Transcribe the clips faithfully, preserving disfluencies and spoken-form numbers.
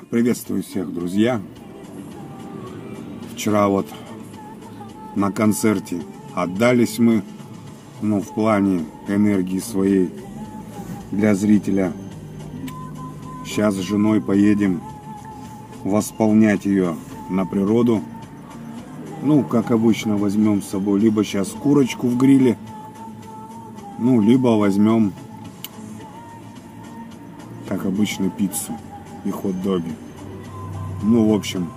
Приветствую всех, друзья. Вчера вот на концерте отдались мы, ну, в плане энергии своей для зрителя. Сейчас с женой поедем восполнять ее на природу. Ну, как обычно, возьмем с собой либо сейчас курочку в гриле, ну, либо возьмем, как обычно, пиццу и хот-доги. Ну, в общем,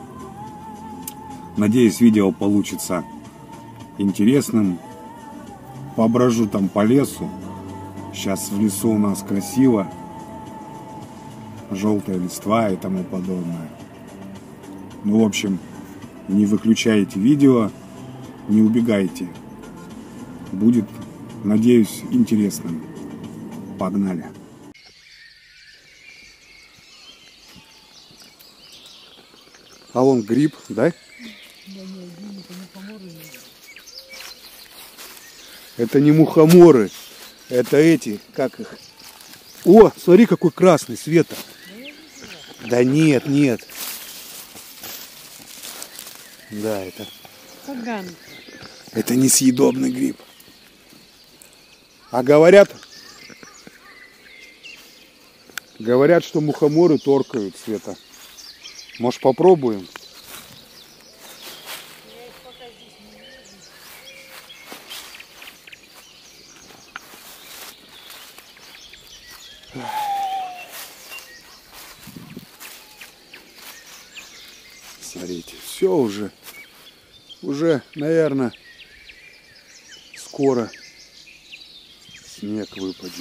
надеюсь, видео получится интересным. Поброжу там по лесу. Сейчас в лесу у нас красиво. Желтая листва и тому подобное. Ну, в общем, не выключайте видео, не убегайте. Будет, надеюсь, интересным. Погнали. А вон гриб, да? Да нет, это мухоморы. Это не мухоморы, это эти, как их? О, смотри, какой красный, Света. Да нет, нет. Да, это... Поганка. Это несъедобный гриб. А говорят... Говорят, что мухоморы торкают, Света. Может, попробуем? Смотрите, все уже, уже, наверное, скоро снег выпадет.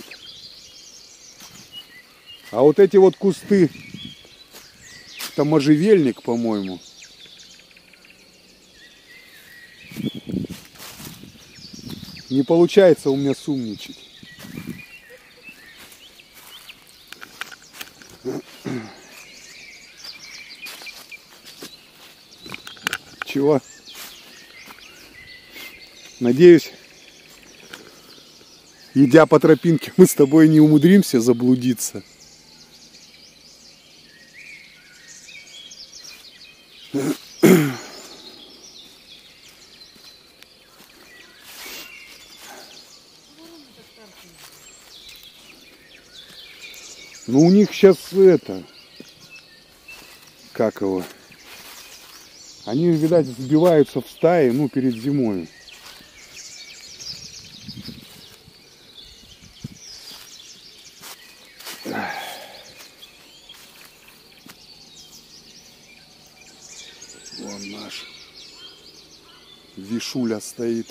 А вот эти вот кусты, это можжевельник, по-моему. Не получается у меня сумничать. Чего? Надеюсь, идя по тропинке, мы с тобой не умудримся заблудиться. Ну, у них сейчас это, как его, они, видать, сбиваются в стаи, ну, перед зимой. Вон наш Вишуля стоит.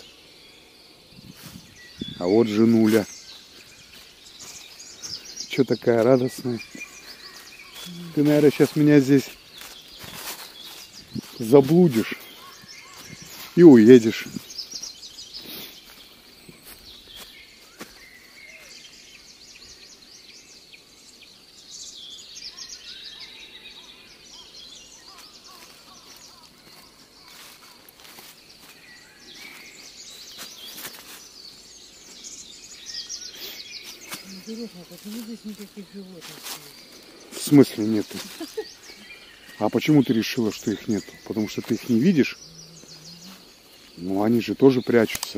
А вот женуля. Че такая радостная? Ты, наверное, сейчас меня здесь заблудишь и уедешь. Интересно, почему здесь никаких животных нет? В смысле нету? А почему ты решила, что их нету? Потому что ты их не видишь? Ну, они же тоже прячутся.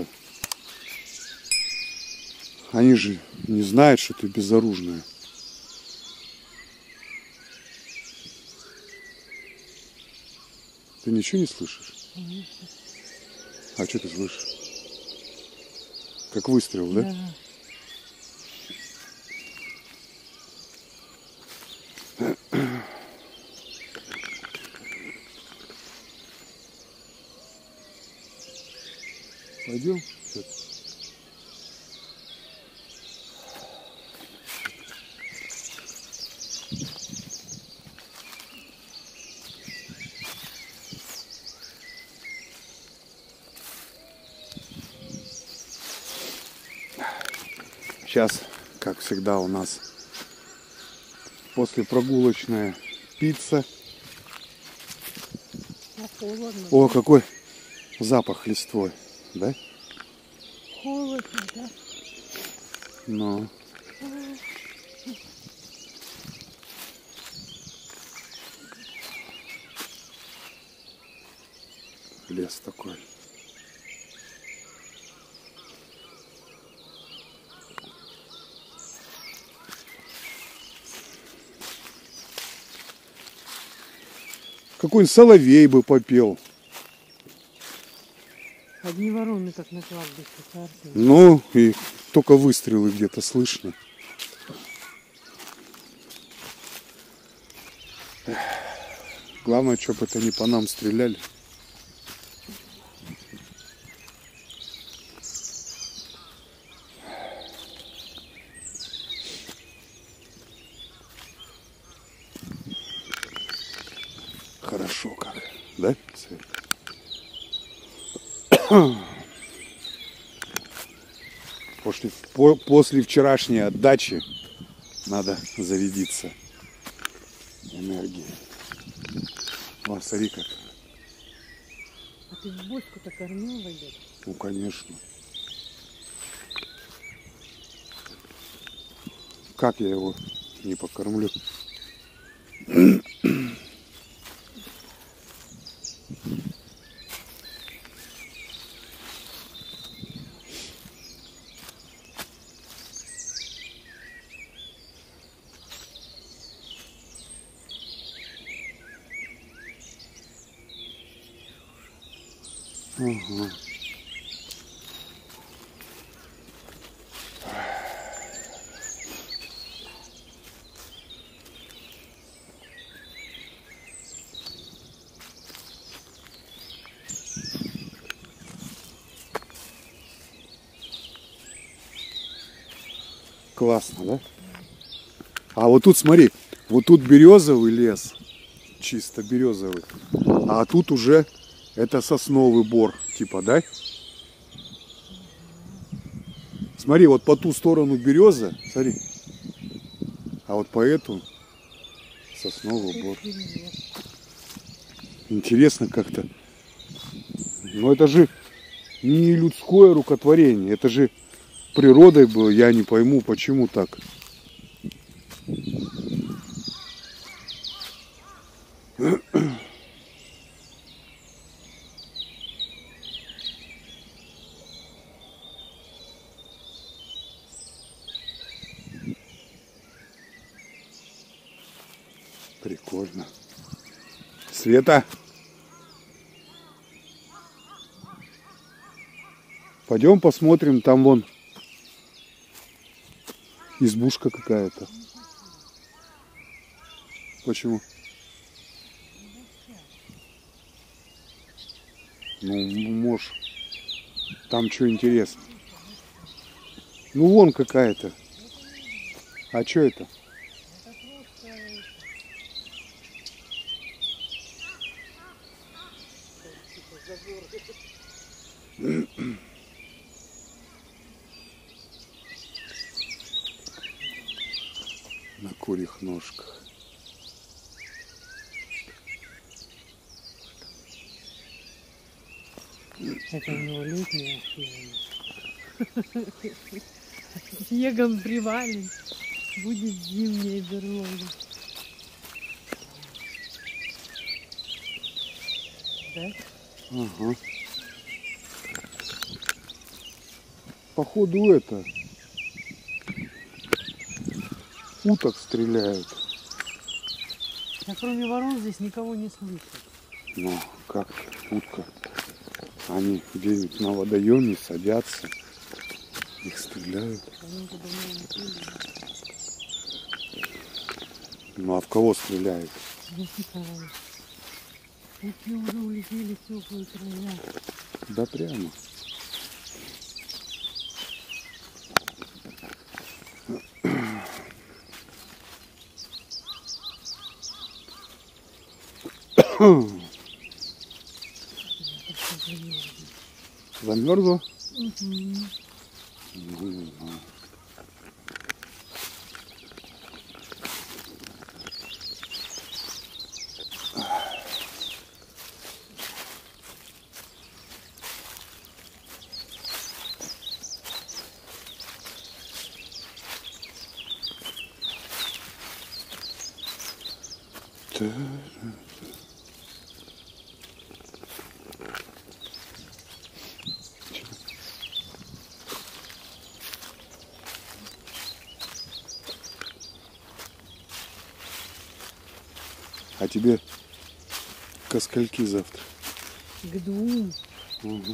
Они же не знают, что ты безоружная. Ты ничего не слышишь? Конечно. А что ты слышишь? Как выстрел, да? Да. Пойдем? Сейчас, как всегда, у нас послепрогулочная пицца. А холодно. О, какой запах листвой, да? Холодно, да? Ну. лес такой. Какой-нибудь соловей бы попел. Одни вороны, как на кладбище, царствие. Ну, и только выстрелы где-то слышно. Главное, чтобы это не по нам стреляли. Хорошо как, да? После, по, после вчерашней отдачи надо зарядиться энергией. О, смотри как. А ты в бочку-то кормил в обед? Ну, конечно. Как я его не покормлю? Угу. Классно, да? А вот тут смотри, вот тут березовый лес, чисто березовый, а тут уже это сосновый бор, типа, да? Смотри, вот по ту сторону береза, смотри, а вот по эту сосновый бор. Интересно как-то. Но это же не людское рукотворение, это же природой было, я не пойму, почему так. Прикольно. Света, пойдем посмотрим, там вон избушка какая-то. Почему? Ну, может, там что интересно. Ну, вон какая-то. А что это? На курьих ножках. Это у него летняя фирма. Снегом привален, будет зимняя берлога. Да? Ага. Походу это уток стреляют. А кроме ворон здесь никого не слышно. Ну, как утка. Они где-нибудь на водоеме садятся, их стреляют. Ну а в кого стреляют? Эти уже улетели в теплые края. Да прямо. Замерзла? Угу. Ну, А тебе ко скольки завтра? К двум. Угу.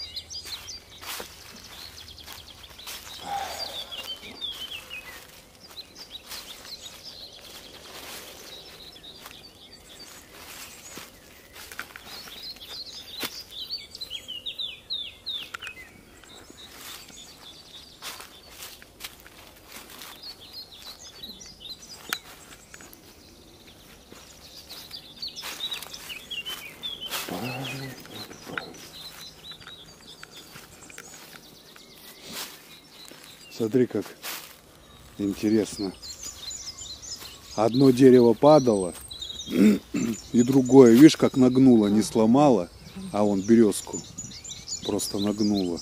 Смотри, как интересно. Одно дерево падало, и другое, видишь, как нагнуло, не сломало, а вон березку просто нагнуло.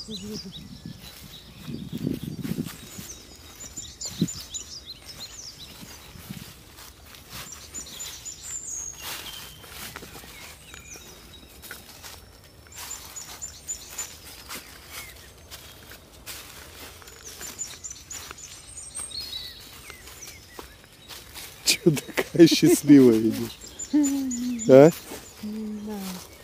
Чё такая счастливая идешь? А? Да.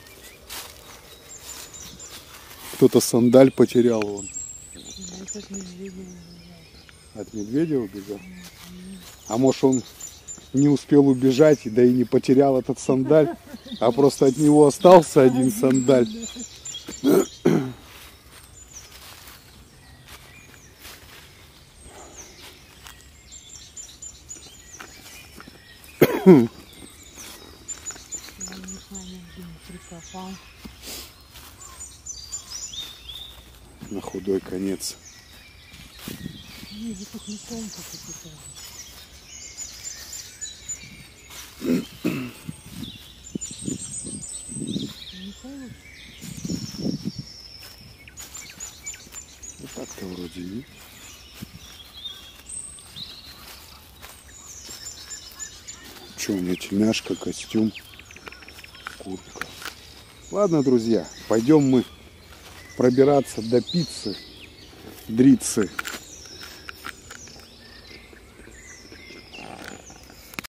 Кто-то сандаль потерял вон. Это от медведя убежал. От медведя убежал? А может он не успел убежать, да и не потерял этот сандаль, а просто от него остался один сандаль. Прикопал. На худой конец. Не, вот тут не тонко какие-то. Не холодно? Вот так-то вроде нет. Что у меня тельняшка, костюм, куртка. Ладно, друзья, пойдем мы пробираться до пиццы, дрицы.